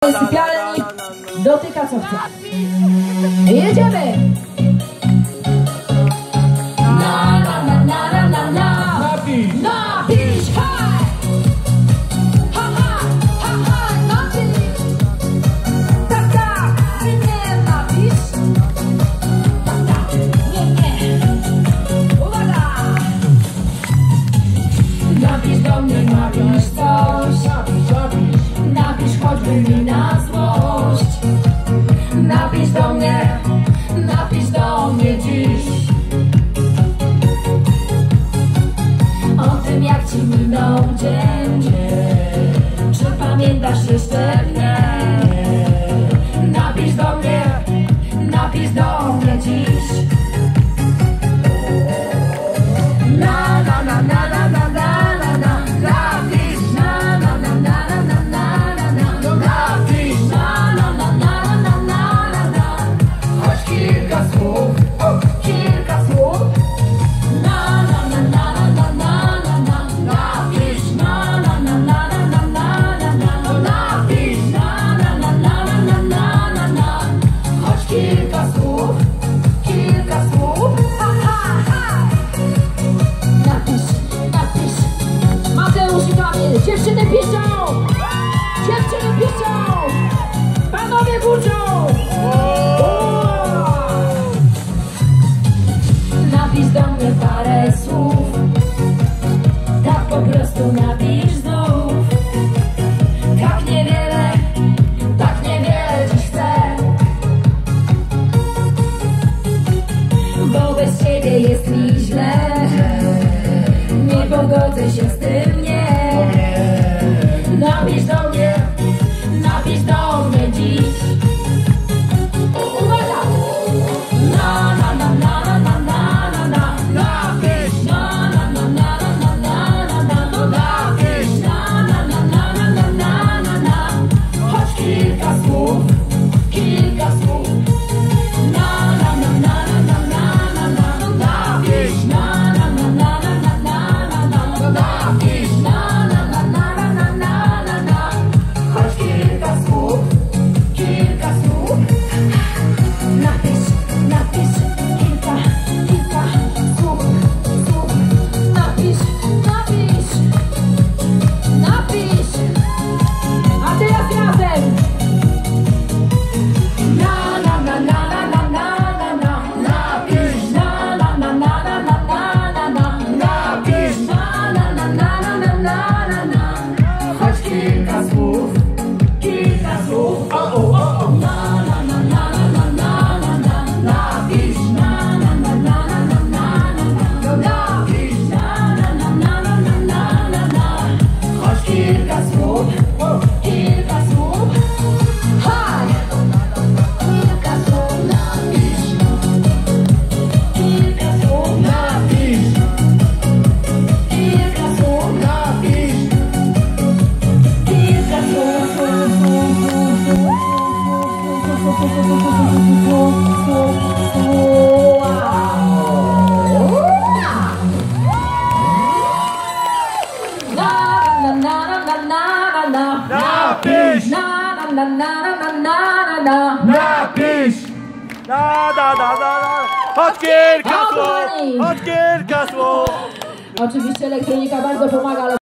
Sypialni dotyka co chce. Jedziemy! Napisz, haj! Ha, ha, ha, ha, napisz! Tak, tak, nie, napisz! Tak, tak, nie. Uwaga! Napisz do mnie, napisz coś. Napisz choćby mi na złość. Napisz do mnie dziś. O tym, jak ci minął dzień. Czy pamiętasz jeszcze mnie? Napisz do mnie dziś. Na na na na na na na na na. Napisz na na na na na na na na na. Napisz na na na na na na na na. Choć kilka słów. Na na na na na na na na. Napisz na na na na na na na na. Napisz na na na na na na na na. Choć kilka słów. Ha, ha, ha. Napisz. Mateusz i Kamil, dziewczyny piszą! Panowie burzą! Napisz do mnie parę słów. Tak po prostu napisz znów. Tak niewiele dziś chcę. Bo bez ciebie jest mi źle. Nie pogodzę się z tym, nie. Napisz do mnie dziś. Uwaga! Na na na na na na na na. Napisz na na na na na na na na. Napisz na na na na na na na na. Choć kilka słów. Na na na na na na na na. Napisz na na na na na na na na. Napisz na na na na na na na na. Choć kilka słów. Napisz kilka słów. Napisz. A teraz razem. Na na na na na na na na. Napisz na na na na na na na na. Napisz na na na na na na na na. Choć kilka słów. Na na na na na na na na. Napisz na na na na na na na na. Napisz na na na na na na na na. Choć kilka słów. Haj! Kilka słów napisz. Kilka słów napisz. Kilka słów napisz. Kilka słów. Napisz! Napisz! Choć kilka słów! Oczywiście elektronika bardzo pomaga, ale